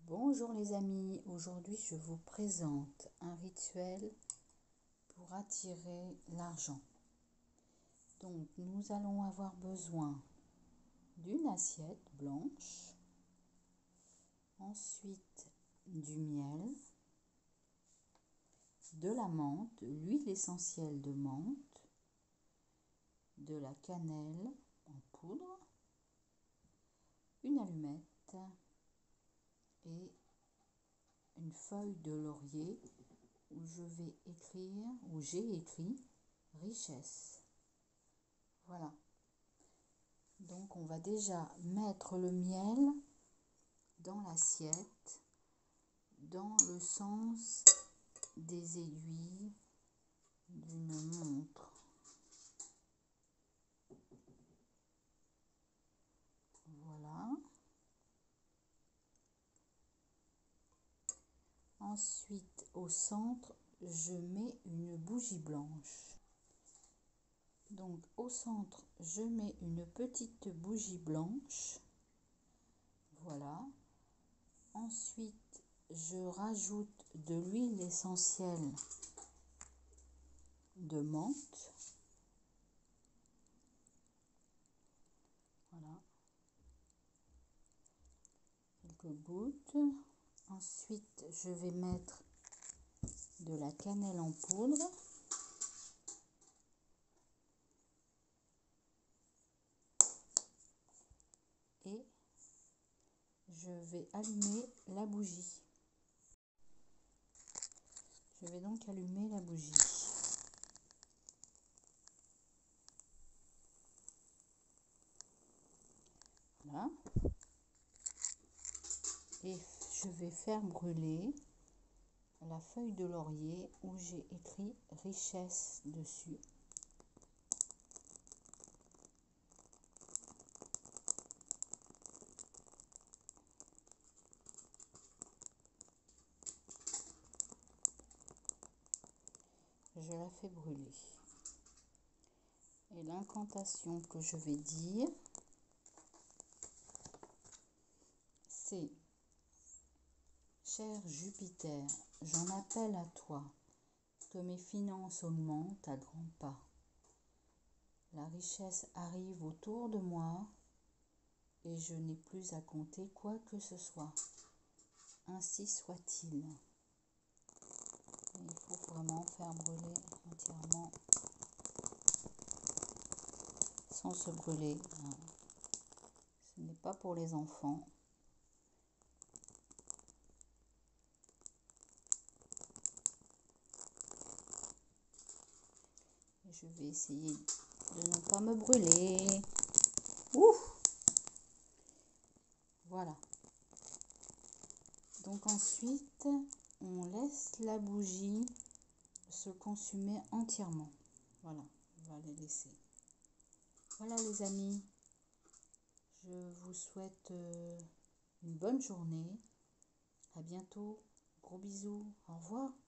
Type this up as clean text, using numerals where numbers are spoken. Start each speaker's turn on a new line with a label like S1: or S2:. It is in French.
S1: Bonjour les amis, aujourd'hui je vous présente un rituel pour attirer l'argent. Donc nous allons avoir besoin d'une assiette blanche, ensuite du miel, de la menthe, l'huile essentielle de menthe, de la cannelle en poudre, une allumette et une feuille de laurier où j'ai écrit richesse. Voilà. Donc on va déjà mettre le miel dans l'assiette, dans le sens des aiguilles d'une montre. Voilà. Ensuite, au centre, je mets une bougie blanche. Donc, au centre, je mets une petite bougie blanche. Voilà. Ensuite, je rajoute de l'huile essentielle de menthe. Voilà. Quelques gouttes. Ensuite, je vais mettre de la cannelle en poudre. Et je vais allumer la bougie. Je vais donc allumer la bougie. Voilà. Et je vais faire brûler la feuille de laurier où j'ai écrit richesse dessus. Je la fais brûler. Et l'incantation que je vais dire, c'est: cher Jupiter, j'en appelle à toi, que mes finances augmentent à grands pas. La richesse arrive autour de moi et je n'ai plus à compter quoi que ce soit. Ainsi soit-il. Il faut vraiment faire brûler entièrement sans se brûler. Ce n'est pas pour les enfants. Et je vais essayer de ne pas me brûler. Ouf! Voilà. Donc ensuite, on laisse la bougie se consumer entièrement. Voilà, on va les laisser. Voilà les amis, je vous souhaite une bonne journée. À bientôt. Gros bisous. Au revoir.